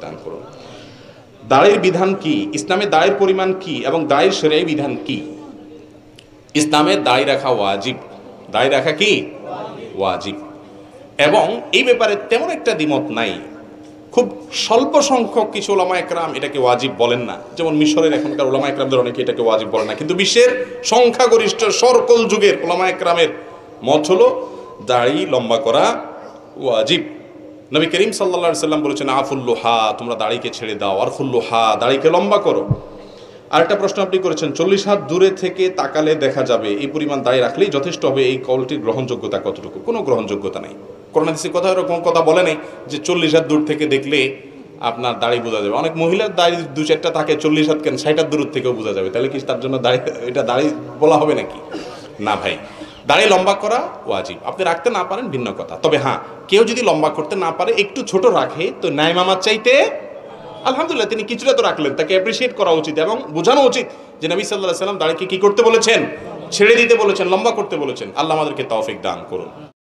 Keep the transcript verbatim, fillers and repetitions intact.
দান করুন। দাড়ির বিধান কি, ইসলামে দাড়ির পরিমাণ কি এবং দাড়ির শরীয়ী বিধান কি? ইসলামে দাড়ি রাখা ওয়াজিব। দাড়ি রাখা কি ওয়াজিব, এবং এই ব্যাপারে তেমন একটা দ্বিমত নাই। খুব স্বল্প সংখ্যক কিছু ওলামা একরাম এটাকে ওয়াজিব বলেন না, যেমন মিশরের এখনকার ওলামা একরামদের অনেকে এটাকে ওয়াজিব বলেন না, কিন্তু বিশ্বের সংখ্যাগরিষ্ঠ সরকল যুগের ওলামা একরামের মত হলো দাড়ি লম্বা করা ওয়াজিব। নবী করিম সাল্লাল্লাহু আলাইহি সাল্লাম বলেছেন আফুল্লুহা, তোমরা দাড়িকে ছেড়ে দাও, আর ফুল্লুহা, দাড়িকে লম্বা করো। আরেকটা প্রশ্ন আপনি করেছেন, চল্লিশ হাত দূরে থেকে তাকালে দেখা যাবে, এই পরিমাণ দাড়ি রাখলেই যথেষ্ট হবে, এই কলটির গ্রহণযোগ্যতা কতটুকু? কোনো গ্রহণযোগ্যতা নেই। কোরআন হাদিসে কথা এরকম কথা বলে নেই যে চল্লিশ হাত দূর থেকে দেখলে আপনার দাড়ি বোঝা যাবে। অনেক মহিলার দাড়ি দু চারটা থাকে, চল্লিশ হাত কেন ষাট হাত দূর থেকেও বোঝা যাবে, তাহলে কি তার জন্য দাড়ি এটা দাড়ি বলা হবে নাকি? না ভাই, দাড়ি লম্বা করা ওয়াজিব। আপনি রাখতে না পারেন ভিন্ন কথা, তবে হ্যাঁ, কেউ যদি লম্বা করতে না পারে, একটু ছোট রাখে, তো ন্যায় মামার চাইতে আলহামদুলিল্লাহ তিনি কিছুটা তো রাখলেন, তাকে অ্যাপ্রিসিয়েট করা উচিত এবং বোঝানো উচিত যে নবী সাল্লাল্লাহু আলাইহি সাল্লাম দাড়িকে কি করতে বলেছেন? ছেড়ে দিতে বলেছেন, লম্বা করতে বলেছেন। আল্লাহ আমাদেরকে তৌফিক দান করুন।